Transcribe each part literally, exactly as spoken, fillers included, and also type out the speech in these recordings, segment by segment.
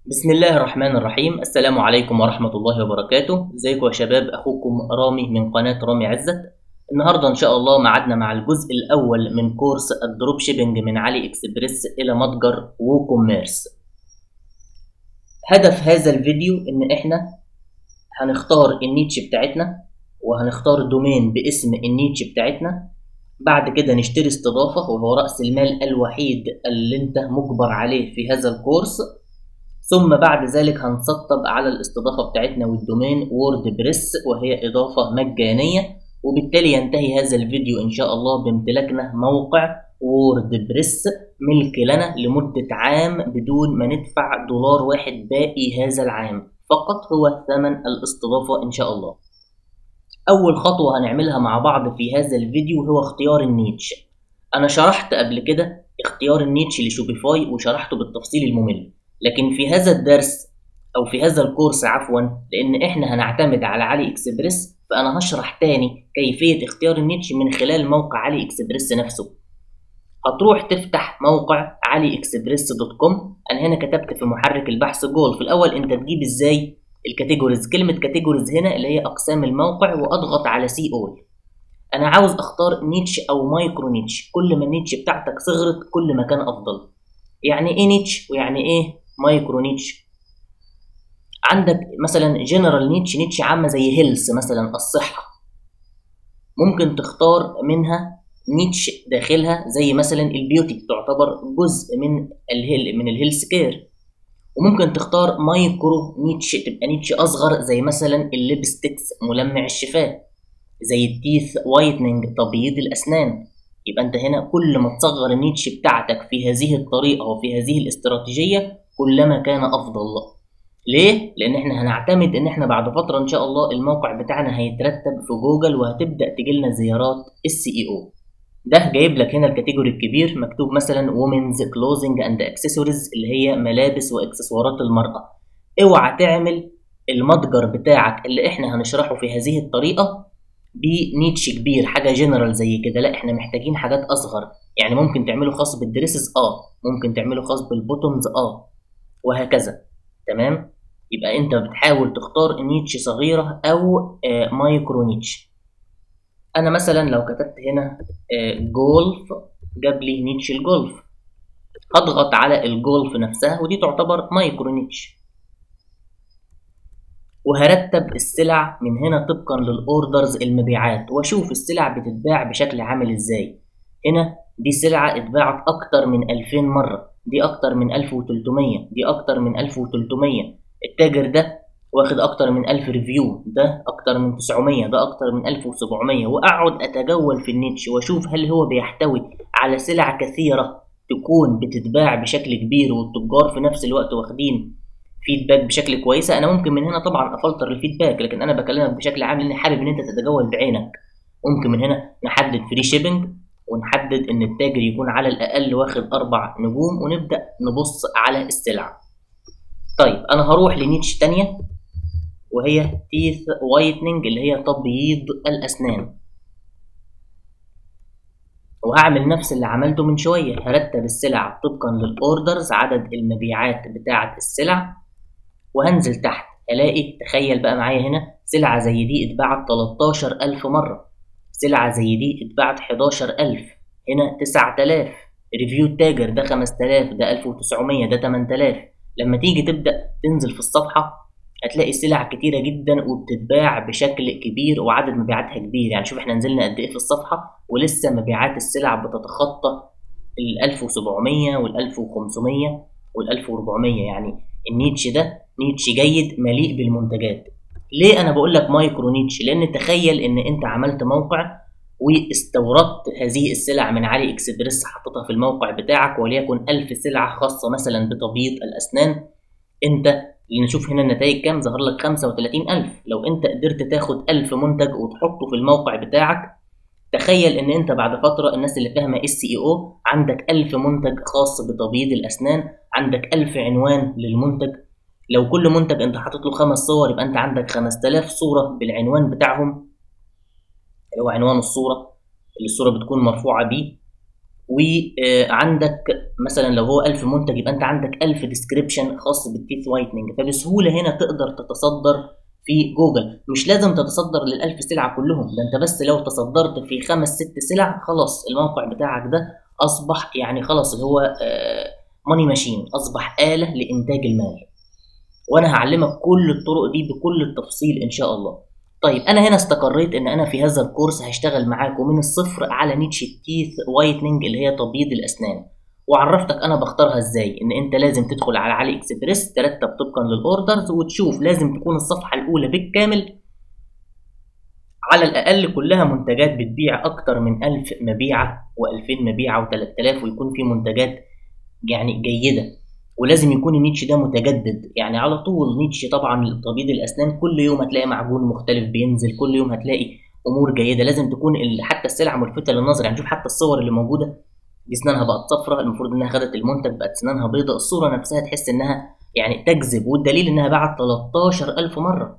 بسم الله الرحمن الرحيم. السلام عليكم ورحمة الله وبركاته. ازيكم يا شباب؟ اخوكم رامي من قناة رامي عزت. النهاردة ان شاء الله معادنا مع الجزء الاول من كورس الدروب شيبينج من علي اكسبريس الى متجر ووكوميرس. هدف هذا الفيديو ان احنا هنختار النيتش بتاعتنا وهنختار دومين باسم النيتش بتاعتنا. بعد كده نشتري استضافة وهو رأس المال الوحيد اللي انت مجبر عليه في هذا الكورس. ثم بعد ذلك هنسطب على الاستضافة بتاعتنا والدومين ووردبريس وهي إضافة مجانية، وبالتالي ينتهي هذا الفيديو إن شاء الله بامتلاكنا موقع ووردبريس ملك لنا لمدة عام بدون ما ندفع دولار واحد باقي هذا العام، فقط هو ثمن الاستضافة إن شاء الله. أول خطوة هنعملها مع بعض في هذا الفيديو هو اختيار النيتش. أنا شرحت قبل كده اختيار النيتش لشوبيفاي وشرحته بالتفصيل الممل، لكن في هذا الدرس او في هذا الكورس عفوا لان احنا هنعتمد على علي اكسبريس، فانا هشرح تاني كيفية اختيار النيتش من خلال موقع علي اكسبريس نفسه. هتروح تفتح موقع علي اكسبريس دوت كوم. انا هنا كتبت في محرك البحث جول. في الاول انت تجيب ازاي الكاتيجوريز، كلمة كاتيجوريز هنا اللي هي اقسام الموقع، واضغط على سي اول. انا عاوز اختار نيتش او مايكرو نيتش. كل ما النيتش بتاعتك صغرت كل ما كان افضل. يعني ايه نيتش ويعني ايه مايكرو نيتش؟ عندك مثلا جنرال نيتش، نيتش عامه زي هيلث مثلا الصحه، ممكن تختار منها نيتش داخلها زي مثلا البيوتي، تعتبر جزء من الهيل من الهيلث كير. وممكن تختار مايكرو نيتش تبقى نيتش اصغر زي مثلا الليبستكس ملمع الشفاه، زي التيث وايتنينج تبييض الاسنان. يبقى انت هنا كل ما تصغر النيتش بتاعتك في هذه الطريقه وفي هذه الاستراتيجيه كلما كان افضل. ليه؟ لان احنا هنعتمد ان احنا بعد فتره ان شاء الله الموقع بتاعنا هيترتب في جوجل وهتبدا تجيلنا زيارات السي اي او. ده جايب لك هنا الكاتيجوري الكبير مكتوب مثلا وومنز كلوزنج اند اكسسوارز اللي هي ملابس واكسسوارات المراه. اوعى تعمل المتجر بتاعك اللي احنا هنشرحه في هذه الطريقه بنيتش كبير حاجه جنرال زي كده، لا احنا محتاجين حاجات اصغر. يعني ممكن تعمله خاص بالدريسز اه، ممكن تعمله خاص بالبوتومز اه، وهكذا. تمام؟ يبقى انت بتحاول تختار نيتش صغيره او آه مايكرو نيتش. انا مثلا لو كتبت هنا آه جولف جاب لي نيتش الجولف، هضغط على الجولف نفسها ودي تعتبر مايكرو نيتش، وهرتب السلع من هنا طبقا للاوردرز المبيعات واشوف السلع بتتباع بشكل عامل ازاي. هنا دي سلعة اتباعت اكتر من ألفين مرة، دي اكتر من ألف وتلتمية، دي اكتر من ألف وتلتمية. التاجر ده واخد اكتر من ألف ريفيو، ده اكتر من تسعمية، ده اكتر من ألف وسبعمية. واقعد اتجول في النيتش واشوف هل هو بيحتوي على سلع كثيرة تكون بتتباع بشكل كبير والتجار في نفس الوقت واخدين فيدباك بشكل كويسه. انا ممكن من هنا طبعا افلتر الفيدباك، لكن انا بكلمك بشكل عام لاني حابب ان انت تتجول بعينك. ممكن من هنا نحدد فري شيبنج ونحدد ان التاجر يكون على الاقل واخد اربع نجوم ونبدا نبص على السلع. طيب انا هروح لنيتش تانية وهي تيث وايتنينج اللي هي تبييض الاسنان، وهعمل نفس اللي عملته من شويه. هرتب السلع طبقا للاوردرز عدد المبيعات بتاعه السلع، وهنزل تحت الاقي، تخيل بقى معايا هنا، سلعة زي دي اتباعت تلتاشر ألف مرة، سلعة زي دي اتباعت حداشر ألف، هنا تسعة آلاف. ريفيو التاجر ده خمسة آلاف، ده ألف وتسعمية، ده تمنية آلاف. لما تيجي تبدأ تنزل في الصفحة هتلاقي سلع كتيرة جدا وبتتباع بشكل كبير وعدد مبيعاتها كبير. يعني شوف احنا نزلنا قد ايه في الصفحة ولسه مبيعات السلع بتتخطى ال ألف وسبعمية وال ألف وخمسمية وال ألف وأربعمية. يعني النيتش ده نيتش جيد مليء بالمنتجات. ليه انا بقول لك مايكرو نيتش؟ لان تخيل ان انت عملت موقع واستوردت هذه السلع من علي اكسبريس حطيتها في الموقع بتاعك، وليكن ألف سلعة خاصة مثلا بتبييض الاسنان. انت نشوف هنا النتائج كام، ظهر لك خمسة وتلاتين ألف. لو انت قدرت تاخد ألف منتج وتحطه في الموقع بتاعك، تخيل ان انت بعد فتره، الناس اللي فاهمه اس اي او، عندك ألف منتج خاص بتبييض الاسنان، عندك ألف عنوان للمنتج. لو كل منتج انت حاطط له خمس صور يبقى انت عندك خمسة آلاف صوره بالعنوان بتاعهم، اللي هو عنوان الصوره اللي الصوره بتكون مرفوعه بيه. وعندك مثلا لو هو ألف منتج يبقى انت عندك ألف ديسكريبشن خاص بالتيث وايتنينج، فبسهوله هنا تقدر تتصدر في جوجل. مش لازم تتصدر للألف سلعه كلهم، ده انت بس لو تصدرت في خمس ست سلع خلاص الموقع بتاعك ده اصبح يعني خلاص اللي هو ماني ماشين، اصبح آلة لإنتاج المال. وانا هعلمك كل الطرق دي بكل التفصيل ان شاء الله. طيب انا هنا استقريت ان انا في هذا الكورس هشتغل معاكم من الصفر على نيتش التيث وايتنينج اللي هي تبييض الاسنان، وعرفتك انا بختارها ازاي. ان انت لازم تدخل على علي اكسبريس ترتب طبقا للاوردرز وتشوف لازم تكون الصفحه الاولى بالكامل على الاقل كلها منتجات بتبيع اكتر من ألف مبيعه وألفين مبيعه وثلاثة آلاف، ويكون في منتجات يعني جيده. ولازم يكون النيتش ده متجدد، يعني على طول نيتش طبعا لتبييض الاسنان كل يوم هتلاقي معجون مختلف بينزل، كل يوم هتلاقي امور جيده. لازم تكون حتى السلعه ملفته للنظر، يعني شوف حتى الصور اللي موجوده دي اسنانها بقت صفراء، المفروض انها خدت المنتج بقت اسنانها بيضاء، الصوره نفسها تحس انها يعني تجذب، والدليل انها باعت تلتاشر ألف مره.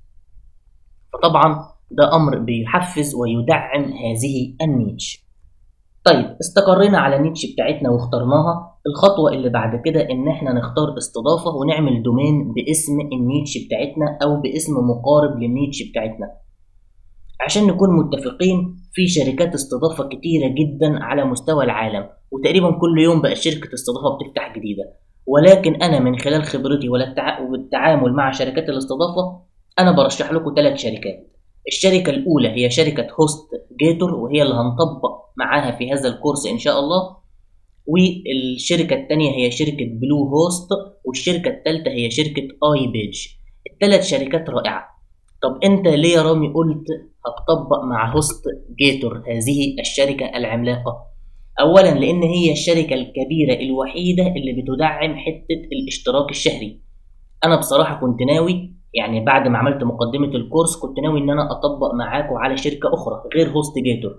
فطبعا ده امر بيحفز ويدعم هذه النيتش. طيب استقرينا على النيتش بتاعتنا واخترناها، الخطوة اللي بعد كده ان احنا نختار استضافة ونعمل دومين باسم النيتش بتاعتنا او باسم مقارب للنيتش بتاعتنا. عشان نكون متفقين، في شركات استضافة كتيرة جدا على مستوى العالم، وتقريبا كل يوم بقى شركة استضافة بتفتح جديدة. ولكن انا من خلال خبرتي والتعامل مع شركات الاستضافة انا برشح لكم ثلاث شركات. الشركة الأولى هي شركة هوست جيتور، وهي اللي هنطبق معاها في هذا الكورس إن شاء الله. والشركة الثانية هي شركة بلو هوست، والشركة الثالثة هي شركة اي بيج. الثلاث شركات رائعة. طب أنت ليه يا رامي قلت هتطبق مع هوست جيتور هذه الشركة العملاقة؟ أولا لأن هي الشركة الكبيرة الوحيدة اللي بتدعم حتة الاشتراك الشهري. أنا بصراحة كنت ناوي يعني بعد ما عملت مقدمة الكورس كنت ناوي ان انا اطبق معاكم على شركة اخرى غير هوست جيتور،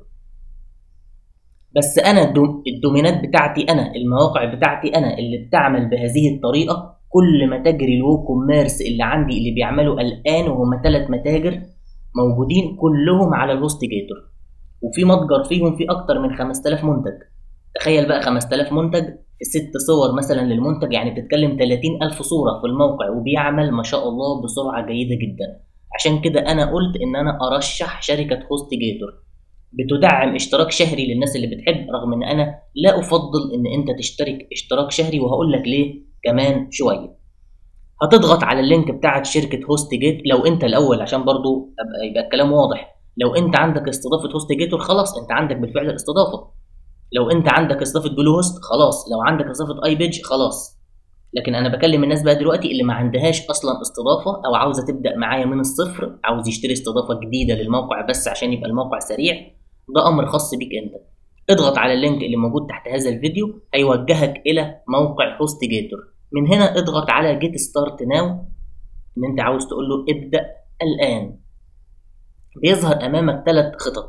بس انا الدومينات بتاعتي انا المواقع بتاعتي انا اللي بتعمل بهذه الطريقة. كل متاجر الوو كوميرس اللي عندي اللي بيعملوا الان وهم ثلاث متاجر موجودين كلهم على الهوست جيتور، وفي متجر فيهم في اكتر من خمسة آلاف منتج. تخيل بقى خمسة آلاف منتج في ست صور مثلا للمنتج، يعني بتتكلم ثلاثين ألف صورة في الموقع، وبيعمل ما شاء الله بسرعة جيدة جدا. عشان كده أنا قلت إن أنا أرشح شركة هوست جيتور، بتدعم اشتراك شهري للناس اللي بتحب، رغم إن أنا لا أفضل إن أنت تشترك اشتراك شهري، وهقول لك ليه كمان شوية. هتضغط على اللينك بتاعت شركة هوست جيت لو أنت الأول، عشان برضو أبقى يبقى الكلام واضح. لو أنت عندك استضافة هوست جيتور خلاص أنت عندك بالفعل الاستضافة. لو انت عندك استضافه بلو هوست خلاص، لو عندك استضافه اي بيج خلاص. لكن انا بكلم الناس بقى دلوقتي اللي ما عندهاش اصلا استضافه او عاوزه تبدا معايا من الصفر، عاوز يشتري استضافه جديده للموقع بس عشان يبقى الموقع سريع. ده امر خاص بيك انت. اضغط على اللينك اللي موجود تحت هذا الفيديو هيوجهك الى موقع هوست جيتور. من هنا اضغط على جيت ستارت ناو، ان انت عاوز تقول له ابدا الان. بيظهر امامك ثلاث خطط.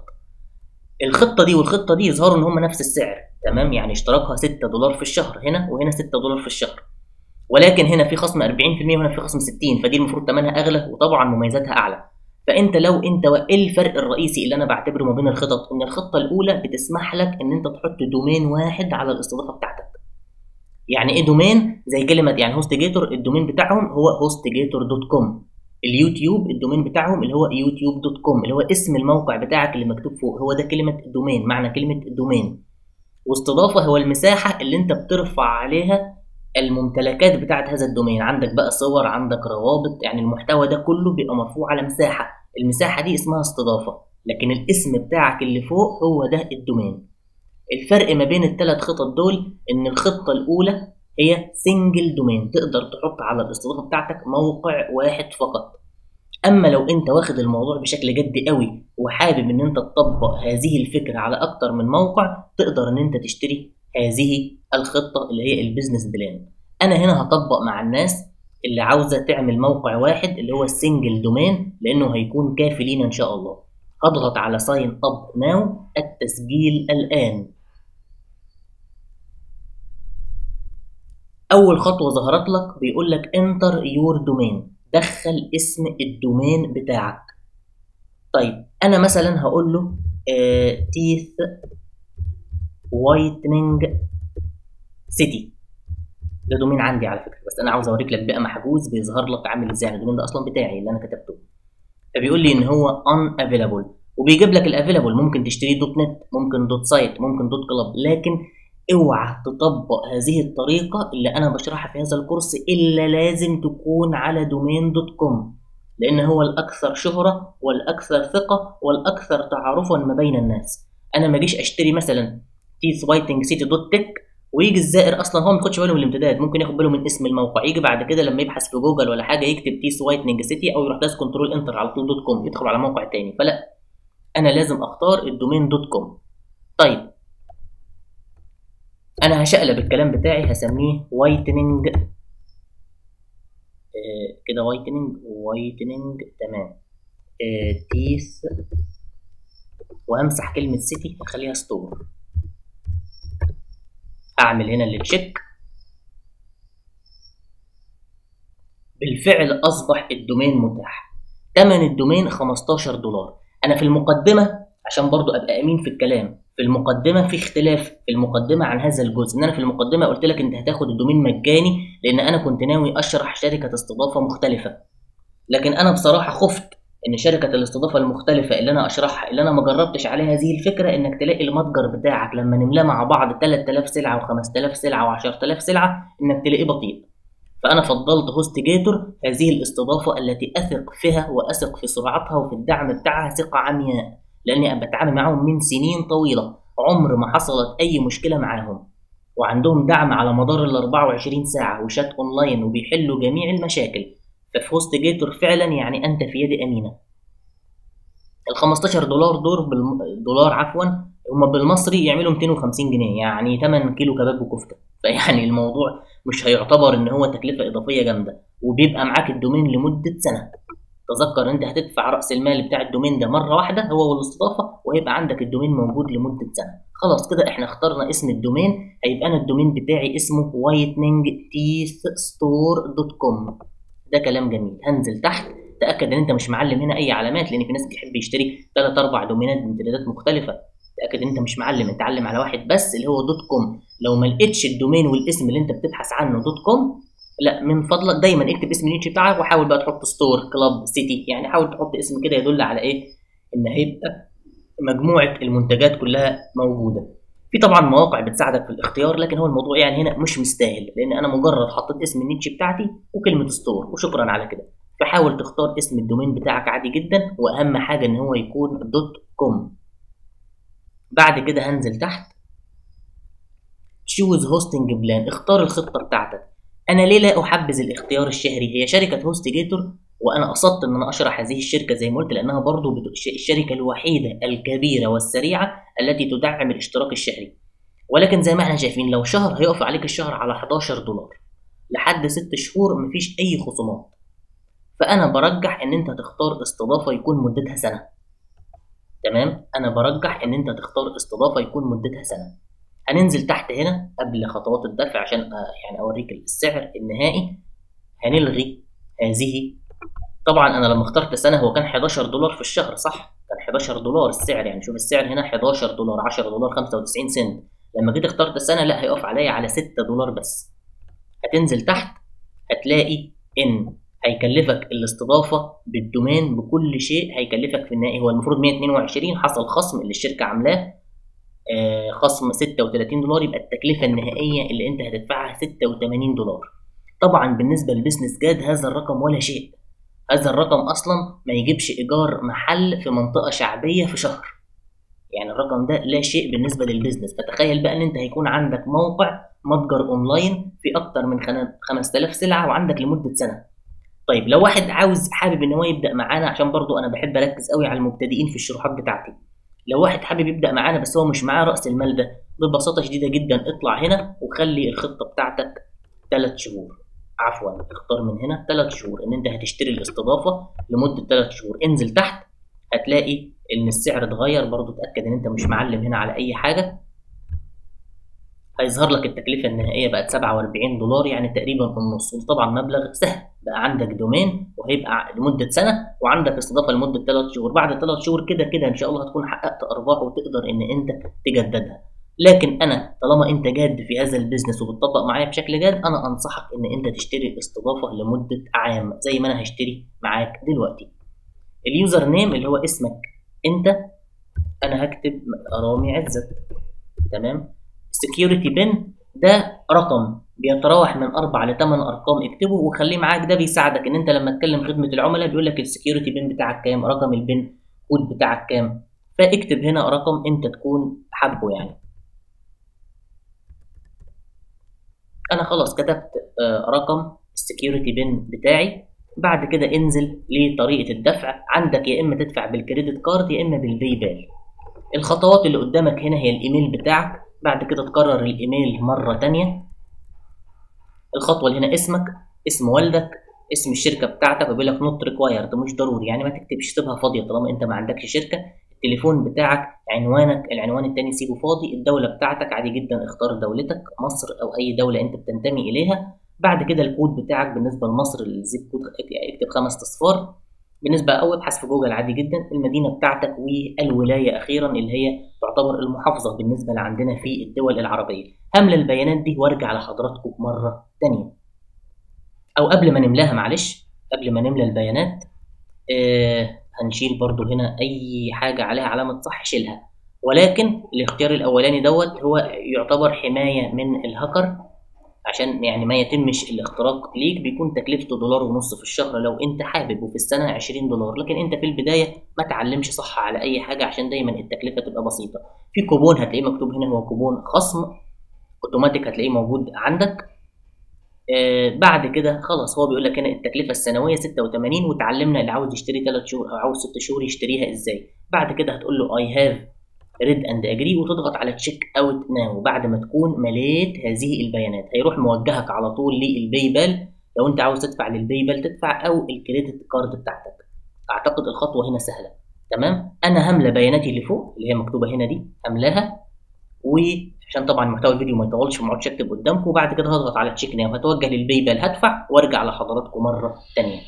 الخطه دي والخطه دي يظهروا ان هم نفس السعر، تمام؟ يعني اشتراكها ستة دولار في الشهر هنا، وهنا ستة دولار في الشهر، ولكن هنا في خصم أربعين بالمية وهنا في خصم ستين، فدي المفروض ثمنها اغلى وطبعا مميزاتها اعلى. فانت لو انت ايه الفرق الرئيسي اللي انا بعتبره ما بين الخطط؟ ان الخطه الاولى بتسمح لك ان انت تحط دومين واحد على الاستضافه بتاعتك. يعني ايه دومين؟ زي كلمه يعني هوست جيتور الدومين بتاعهم هو هوست جيتور دوت كوم. اليوتيوب الدومين بتاعهم اللي هو يوتيوب دوت كوم، اللي هو اسم الموقع بتاعك اللي مكتوب فوق، هو ده كلمه دومين، معنى كلمه دومين. واستضافه هو المساحه اللي انت بترفع عليها الممتلكات بتاعه هذا الدومين، عندك بقى صور، عندك روابط، يعني المحتوى ده كله بيبقى مرفوع على مساحه، المساحه دي اسمها استضافه، لكن الاسم بتاعك اللي فوق هو ده الدومين. الفرق ما بين الثلاث خطط دول ان الخطه الاولى هي سنجل دومين، تقدر تحط على الاستضافه بتاعتك موقع واحد فقط. اما لو انت واخد الموضوع بشكل جدي قوي وحابب ان انت تطبق هذه الفكره على اكتر من موقع، تقدر ان انت تشتري هذه الخطه اللي هي البيزنس بلان. انا هنا هطبق مع الناس اللي عاوزه تعمل موقع واحد اللي هو السنجل دومين، لانه هيكون كافي لينا ان شاء الله. هضغط على ساين اب ناو، التسجيل الان. اول خطوه ظهرت لك بيقول لك انتر يور دومين، دخل اسم الدومين بتاعك. طيب انا مثلا هقول له آه تيث وايتنينج سيتي. ده دومين عندي على فكره، بس انا عاوز اوريك لك بقى محجوز بيظهر لك عامل ازاي. الدومين ده اصلا بتاعي اللي انا كتبته، فبيقول لي ان هو unavailable، وبيجيب لك الافيلابل، ممكن تشتريه دوت نت، ممكن دوت سايت، ممكن دوت كلاب. لكن اوعى تطبق هذه الطريقه اللي انا بشرحها في هذا الكورس الا لازم تكون على دومين دوت كوم، لان هو الاكثر شهره والاكثر ثقه والاكثر تعارفا ما بين الناس. انا ما اجيش اشتري مثلا تيث وايتنج سيتي دوت تك ويجي الزائر اصلا هو ما ياخدش باله من الامتداد، ممكن ياخد باله من اسم الموقع، يجي بعد كده لما يبحث في جوجل ولا حاجه يكتب تيث وايتنج سيتي او يروح داس كنترول انتر على طول دوت كوم يدخل على موقع تاني. فلا، انا لازم اختار الدومين دوت كوم. طيب انا هشقلب الكلام بتاعي هسميه وايتنينج آه كده، وايتنينج وايتنينج تمام آه تيث، وهمسح كلمه سيتي اخليها ستور. اعمل هنا اللي تشيك، بالفعل اصبح الدومين متاح. ثمن الدومين خمستاشر دولار. انا في المقدمه عشان برضو ابقى امين في الكلام، في المقدمه في اختلاف في المقدمه عن هذا الجزء، ان انا في المقدمه قلت لك انت هتاخد الدومين مجاني لان انا كنت ناوي اشرح شركه استضافه مختلفه. لكن انا بصراحه خفت ان شركه الاستضافه المختلفه اللي انا اشرحها اللي انا ما جربتش عليها هذه الفكره، انك تلاقي المتجر بتاعك لما نملاه مع بعض تلات آلاف سلعه وخمس آلاف سلعه وعشرة آلاف سلعه انك تلاقيه بطيء. فأنا فضلت هوستجيتور، هذه الاستضافة التي أثق فيها وأثق في سرعتها وفي الدعم بتاعها ثقة عمياء، لأني بتعامل معاهم من سنين طويلة عمر ما حصلت أي مشكلة معاهم، وعندهم دعم على مدار ال أربعة وعشرين ساعة وشات أونلاين وبيحلوا جميع المشاكل. ففي هوستجيتور فعلا يعني أنت في يد أمينة. ال خمستاشر دولار دول بالم... دولار عفوا هما بالمصري يعملوا مئتين وخمسين جنيه، يعني تمن كيلو كباب وكفته. فيعني الموضوع مش هيعتبر ان هو تكلفه اضافيه جامده، وبيبقى معاك الدومين لمده سنه. تذكر انت هتدفع راس المال بتاع الدومين ده مره واحده هو والاستضافه، وهيبقى عندك الدومين موجود لمده سنه. خلاص كده احنا اخترنا اسم الدومين، هيبقى انا الدومين بتاعي اسمه وايتنينج تيث ستور دوت كوم. ده كلام جميل. هنزل تحت، تاكد ان انت مش معلم هنا اي علامات، لان في ناس بيحب يشتري ثلاث اربع دومينات بامتدادات مختلفه. تاكد ان انت مش معلم، انت علم على واحد بس اللي هو دوت كوم. لو ما لقيتش الدومين والاسم اللي انت بتبحث عنه دوت كوم، لا من فضلك دايما اكتب اسم النيتش بتاعك، وحاول بقى تحط ستور كلاب سيتي، يعني حاول تحط اسم كده يدل على ايه، ان هيبقى مجموعه المنتجات كلها موجوده. في طبعا مواقع بتساعدك في الاختيار، لكن هو الموضوع يعني هنا مش مستاهل، لان انا مجرد حطيت اسم النيتش بتاعتي وكلمه ستور وشكرا على كده. فحاول تختار اسم الدومين بتاعك عادي جدا، واهم حاجه ان هو يكون دوت كوم. بعد كده هنزل تحت تشوز هوستنج بلان، اختار الخطه بتاعتك. انا ليه لا احبذ الاختيار الشهري؟ هي شركه هوستجيتور، وانا قصدت ان انا اشرح هذه الشركه زي ما قلت لانها برضو الشركه الوحيده الكبيره والسريعه التي تدعم الاشتراك الشهري. ولكن زي ما احنا شايفين لو شهر هيقف عليك الشهر على حداشر دولار، لحد ست شهور مفيش اي خصومات. فانا برجح ان انت تختار استضافه يكون مدتها سنه. تمام، انا برجح ان انت تختار استضافه يكون مدتها سنه. هننزل تحت هنا قبل خطوات الدفع عشان يعني اوريك السعر النهائي. هنلغي هذه. طبعا انا لما اخترت سنه هو كان حداشر دولار في الشهر، صح؟ كان حداشر دولار السعر، يعني شوف السعر هنا حداشر دولار، عشرة دولار خمسة وتسعين سنت. لما جيت اخترت سنه لا، هيقف عليا على ستة دولار بس. هتنزل تحت هتلاقي ان هيكلفك الاستضافه بالدومين بكل شيء، هيكلفك في النهائي هو المفروض مئة واثنين وعشرين، حصل خصم اللي الشركه عاملاه آه خصم ستة وثلاثين دولار، يبقى التكلفه النهائيه اللي انت هتدفعها ستة وثمانين دولار. طبعا بالنسبه للبيزنس جاد هذا الرقم ولا شيء. هذا الرقم اصلا ما يجيبش ايجار محل في منطقه شعبيه في شهر، يعني الرقم ده لا شيء بالنسبه للبيزنس. فتخيل بقى ان انت هيكون عندك موقع متجر اونلاين في اكتر من خمسة آلاف سلعه وعندك لمده سنه. طيب لو واحد عاوز حابب ان هو يبدا معانا، عشان برضو انا بحب اركز قوي على المبتدئين في الشروحات بتاعتي، لو واحد حابب يبدا معانا بس هو مش معاه راس المال ده، ببساطه شديده جدا اطلع هنا وخلي الخطه بتاعتك ثلاث شهور. عفوا اختار من هنا ثلاث شهور ان انت هتشتري الاستضافه لمده ثلاث شهور. انزل تحت هتلاقي ان السعر اتغير، برضو اتاكد ان انت مش معلم هنا على اي حاجه. هيظهر لك التكلفه النهائيه بقت سبعة واربعين دولار، يعني تقريبا في النص. وطبعا مبلغ سهل، بقى عندك دومين وهيبقى لمده سنه وعندك استضافه لمده ثلاث شهور. بعد ثلاث شهور كده كده ان شاء الله هتكون حققت ارباح وتقدر ان انت تجددها. لكن انا طالما انت جاد في هذا البيزنس وبتطبق معايا بشكل جاد، انا انصحك ان انت تشتري الاستضافه لمده عام زي ما انا هشتري معاك دلوقتي. اليوزر نيم اللي هو اسمك انت، انا هكتب رامي عزت. تمام. السكيورتي بن ده رقم بيتراوح من اربع لثمان ارقام، اكتبه وخليه معاك، ده بيساعدك ان انت لما تكلم خدمه العملاء بيقول لك السكيورتي بن بتاعك كام، رقم البن كود بتاعك كام، فاكتب هنا رقم انت تكون حابه يعني. انا خلاص كتبت رقم السكيورتي بن بتاعي. بعد كده انزل لطريقه الدفع، عندك يا اما تدفع بالكريدت كارد يا اما بالباي بال. الخطوات اللي قدامك هنا هي الايميل بتاعك، بعد كده تكرر الايميل مره تانية. الخطوه اللي هنا اسمك، اسم والدك، اسم الشركه بتاعتك، وبيقول لك نوت ريكوايرد مش ضروري يعني ما تكتبش، سيبها فاضيه طالما انت ما عندكش شركه. التليفون بتاعك، عنوانك، العنوان التاني سيبه فاضي. الدوله بتاعتك عادي جدا اختار دولتك مصر او اي دوله انت بتنتمي اليها. بعد كده الكود بتاعك بالنسبه لمصر الزيب كود اكتب خمس اصفار. بالنسبه او ابحث في جوجل عادي جدا. المدينه بتاعتك والولايه اخيرا اللي هي تعتبر المحافظه بالنسبه لعندنا في الدول العربيه. هملى البيانات دي وارجع لحضراتكم مره ثانيه، او قبل ما نملاها معلش، قبل ما نملى البيانات آه هنشيل برضو هنا اي حاجه عليها علامه صح شيلها، ولكن الاختيار الاولاني دوت هو يعتبر حمايه من الهاكر، عشان يعني ما يتمش الاختراق ليك. بيكون تكلفته دولار ونص في الشهر لو انت حابب، وفي السنه عشرين دولار، لكن انت في البدايه ما تعلمش صح على اي حاجه عشان دايما التكلفه تبقى بسيطه. في كوبون هتلاقيه مكتوب هنا، هو كوبون خصم اوتوماتيك هتلاقيه موجود عندك. آه بعد كده خلاص هو بيقول لك هنا التكلفه السنويه ستة وثمانين، وتعلمنا اللي عاوز يشتري ثلاث شهور او عاوز ست شهور يشتريها ازاي. بعد كده هتقول له اي هاف ريد اند اجري وتضغط على تشيك اوت ناو. بعد ما تكون مليت هذه البيانات هيروح موجهك على طول للباي بال، لو انت عاوز تدفع للباي بال تدفع او الكريدت كارد بتاعتك. اعتقد الخطوه هنا سهله. تمام. انا هملى بياناتي اللي فوق اللي هي مكتوبه هنا دي، هملاها، وعشان طبعا محتوى الفيديو ما يطولش وما اقعدش اكتب قدامكم. وبعد كده هضغط على تشيك ناو، هتوجه للباي بال، هدفع وارجع لحضراتكم مره ثانيه.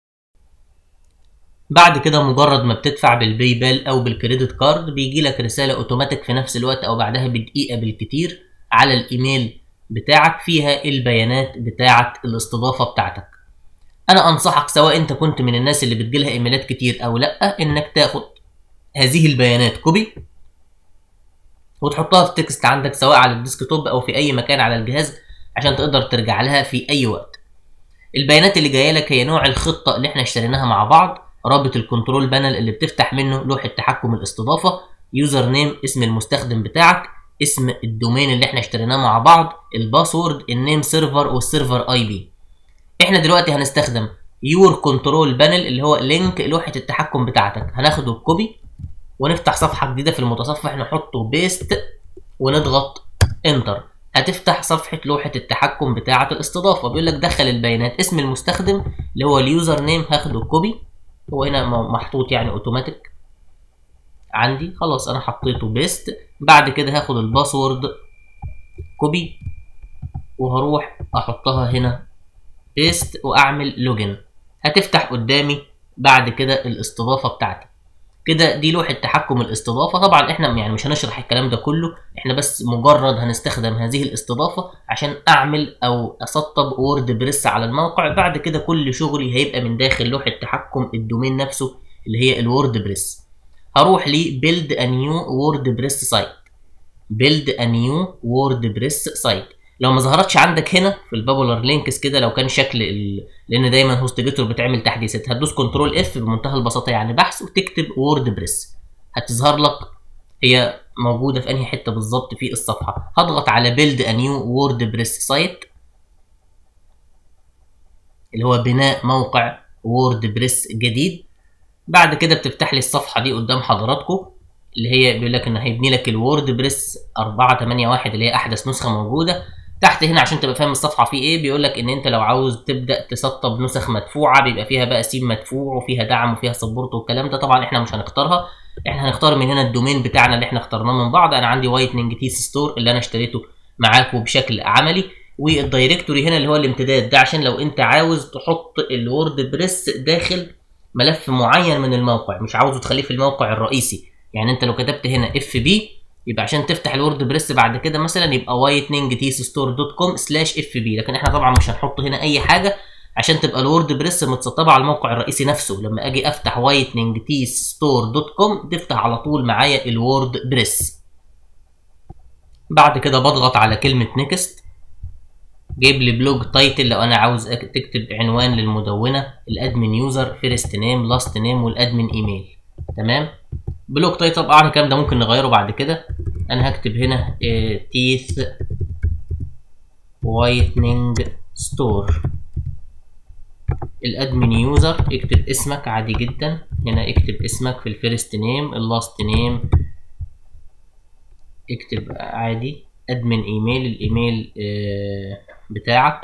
بعد كده مجرد ما بتدفع بالباي بال او بالكريدت كارد بيجي لك رساله اوتوماتيك في نفس الوقت او بعدها بدقيقه بالكتير على الايميل بتاعك فيها البيانات بتاعه الاستضافه بتاعتك. انا انصحك سواء انت كنت من الناس اللي بتجيلها ايميلات كتير او لا، انك تاخد هذه البيانات كوبي وتحطها في تكست عندك سواء على الديسكتوب او في اي مكان على الجهاز عشان تقدر ترجع لها في اي وقت. البيانات اللي جايه لك هي نوع الخطه اللي احنا اشتريناها مع بعض، رابط الكنترول بانل اللي بتفتح منه لوحه تحكم الاستضافه، يوزر نيم اسم المستخدم بتاعك، اسم الدومين اللي احنا اشتريناه مع بعض، الباسورد، النيم سيرفر والسيرفر اي بي. احنا دلوقتي هنستخدم يور كنترول بانل اللي هو لينك لوحه التحكم بتاعتك، هناخده كوبي ونفتح صفحه جديده في المتصفح نحطه بيست ونضغط انتر. هتفتح صفحه لوحه التحكم بتاعه الاستضافه، بيقول لك دخل البيانات، اسم المستخدم اللي هو اليوزر نيم هاخده كوبي، هو هنا محطوط يعني اوتوماتيك عندي، خلاص انا حطيته بيست. بعد كده هاخد الباسورد كوبي وهروح احطها هنا بيست واعمل لوجن. هتفتح قدامي بعد كده الاستضافه بتاعتي. كده دي لوحه تحكم الاستضافه. طبعا احنا يعني مش هنشرح الكلام ده كله، احنا بس مجرد هنستخدم هذه الاستضافه عشان اعمل او اسطب وورد بريس على الموقع. بعد كده كل شغلي هيبقى من داخل لوحه تحكم الدومين نفسه اللي هي الوورد بريس. هروح لي بيلد ا نيو وورد بريس سايت، بيلد ا نيو وورد بريس سايت. لو ما ظهرتش عندك هنا في البابولار لينكس كده، لو كان شكل ال... لان دايما هوستجيتور بتعمل تحديثات، هتدوس كنترول اف بمنتهى البساطه يعني بحث وتكتب وورد بريس، هتظهر لك هي موجوده في انهي حته بالظبط في الصفحه. هضغط على بيلد ا نيو وورد بريس سايت اللي هو بناء موقع وورد بريس جديد. بعد كده بتفتح لي الصفحه دي قدام حضراتكم اللي هي بيقول لك ان هيبني لك الوورد بريس أربعة ثمانية واحد اللي هي احدث نسخه موجوده. تحت هنا عشان تبقى فاهم الصفحه فيه ايه، بيقول لك ان انت لو عاوز تبدا تسطب نسخ مدفوعه بيبقى فيها بقى سيم مدفوع وفيها دعم وفيها سبورت والكلام ده، طبعا احنا مش هنختارها، احنا هنختار من هنا الدومين بتاعنا اللي احنا اخترناه من بعض. انا عندي وايتنج تيس ستور اللي انا اشتريته معاكم بشكل عملي، والدايركتوري هنا اللي هو الامتداد ده عشان لو انت عاوز تحط الوورد بريس داخل ملف معين من الموقع، مش عاوزه تخليه في الموقع الرئيسي. يعني انت لو كتبت هنا اف بي يبقى عشان تفتح الورد بريس بعد كده مثلا يبقى وايتنينج تيث ستور دوت كوم سلاش اف بي، لكن احنا طبعا مش هنحط هنا اي حاجه عشان تبقى الورد بريس متسطبه على الموقع الرئيسي نفسه. لما اجي افتح وايتنينج تيث ستور دوت كوم تفتح على طول معايا الورد بريس. بعد كده بضغط على كلمه نيكست، جايب لي بلوج تايتل لو انا عاوز تكتب عنوان للمدونه، الادمن يوزر، فيرست نيم، لاست نيم، والادمن ايميل. تمام. بلوج تايتل طبعا الكلام ده ممكن نغيره بعد كده. انا هكتب هنا تيث وايتنينج ستور. الادمن يوزر اكتب اسمك عادي جدا، هنا اكتب اسمك في الفيرست نيم، اللاست نيم اكتب عادي، ادمن ايميل الايميل بتاعك.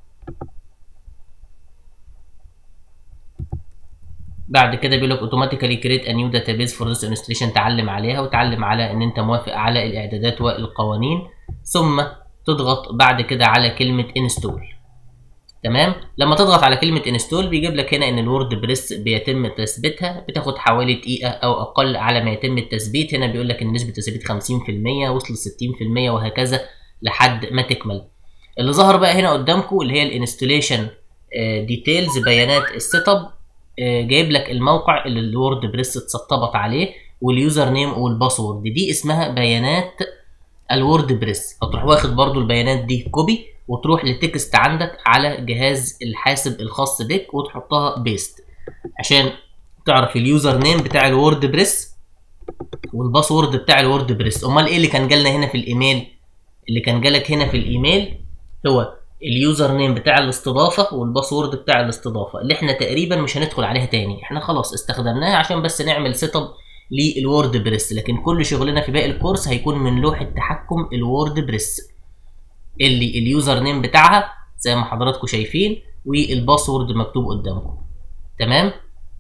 بعد كده بيقول لك اوتوماتيكالي كريت ا نيو داتابيز فور ذس انستليشن، تعلم عليها وتعلم على ان انت موافق على الاعدادات والقوانين، ثم تضغط بعد كده على كلمه انستول. تمام. لما تضغط على كلمه انستول بيجيب لك هنا ان الورد بريس بيتم تثبيتها، بتاخد حوالي دقيقه او اقل على ما يتم التثبيت. هنا بيقول لك ان نسبه التثبيت خمسين في المية، وصل ستين في المية، وهكذا لحد ما تكمل. اللي ظهر بقى هنا قدامكم اللي هي الانستليشن ديتيلز، بيانات السيت اب، جايب لك الموقع اللي الورد بريس اتسطبت عليه واليوزر نيم والباسورد، دي اسمها بيانات الورد بريس. هتروح واخد برضو البيانات دي كوبي وتروح للتكست عندك على جهاز الحاسب الخاص بك وتحطها بيست عشان تعرف اليوزر نيم بتاع الورد بريس والباسورد بتاع الورد بريس. امال ايه اللي كان جالنا هنا في الايميل؟ اللي كان جالك هنا في الايميل هو اليوزر نيم بتاع الاستضافه والباسورد بتاع الاستضافه اللي احنا تقريبا مش هندخل عليها تاني، احنا خلاص استخدمناها عشان بس نعمل سيت اب للورد بريس، لكن كل شغلنا في باقي الكورس هيكون من لوحه تحكم الورد بريس اللي اليوزر نيم بتاعها زي ما حضراتكم شايفين والباسورد مكتوب قدامكم. تمام.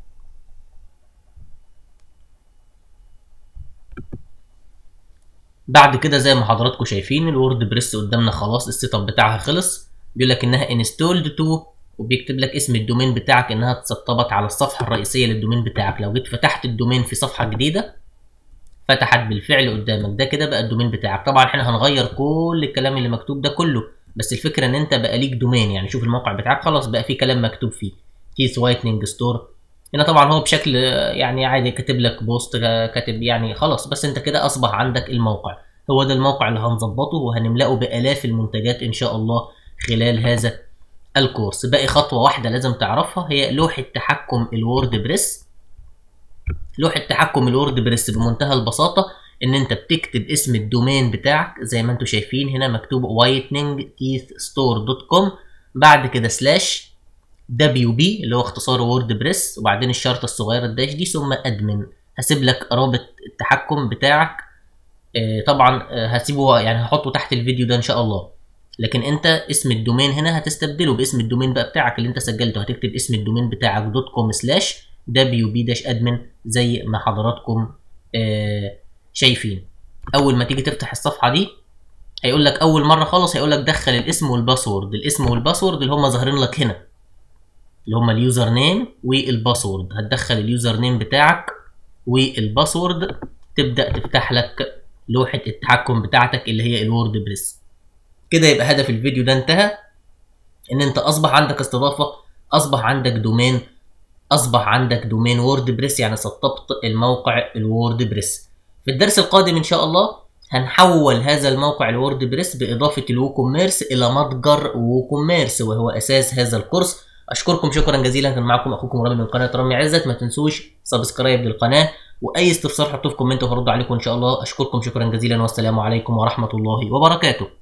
بعد كده زي ما حضراتكم شايفين الورد بريس قدامنا خلاص السيت اب بتاعها خلص. بيقول لك انها انستولد تو، وبيكتب لك اسم الدومين بتاعك انها اتسطبت على الصفحه الرئيسيه للدومين بتاعك. لو جيت فتحت الدومين في صفحه جديده فتحت بالفعل قدامك، ده كده بقى الدومين بتاعك. طبعا احنا هنغير كل الكلام اللي مكتوب ده كله، بس الفكره ان انت بقى ليك دومين، يعني شوف الموقع بتاعك خلاص بقى فيه كلام مكتوب فيه تيث وايتنينج ستور. هنا طبعا هو بشكل يعني عادي كاتب لك بوست، كاتب يعني خلاص، بس انت كده اصبح عندك الموقع. هو ده الموقع اللي هنظبطه وهنملأه بآلاف المنتجات ان شاء الله خلال هذا الكورس. باقي خطوه واحده لازم تعرفها هي لوحه تحكم الورد بريس. لوحه تحكم الورد بريس بمنتهى البساطه ان انت بتكتب اسم الدومين بتاعك زي ما انتم شايفين هنا مكتوب وايتنينج تيث ستور دوت كوم، بعد كده سلاش دبليو بي اللي هو اختصار وورد بريس، وبعدين الشرطه الصغيره الداش دي، ثم ادمن. هسيب لك رابط التحكم بتاعك آه طبعا آه هسيبه يعني هحطه تحت الفيديو ده ان شاء الله، لكن انت اسم الدومين هنا هتستبدله باسم الدومين بقى بتاعك اللي انت سجلته. هتكتب اسم الدومين بتاعك دوت كوم سلاش دبليو بي داش ادمن زي ما حضراتكم آه شايفين. اول ما تيجي تفتح الصفحه دي هيقول لك اول مره خالص هيقول لك دخل الاسم والباسورد. الاسم والباسورد اللي هم ظاهرين لك هنا اللي هم اليوزر نيم والباسورد. هتدخل اليوزر نيم بتاعك والباسورد، تبدا تفتح لك لوحه التحكم بتاعتك اللي هي الورد بريس. كده يبقى هدف الفيديو ده انتهى، ان انت اصبح عندك استضافه، اصبح عندك دومين، اصبح عندك دومين وورد بريس، يعني سطبت الموقع الورد بريس. في الدرس القادم ان شاء الله هنحول هذا الموقع الورد بريس باضافه الووكوميرس الى متجر ووكوميرس وهو اساس هذا الكورس. اشكركم شكرا جزيلا، كان معكم اخوكم رامي من قناه رامي عزت. ما تنسوش سبسكرايب للقناه، واي استفسار حطوه في كومنت وهرد عليكم ان شاء الله. اشكركم شكرا جزيلا والسلام عليكم ورحمه الله وبركاته.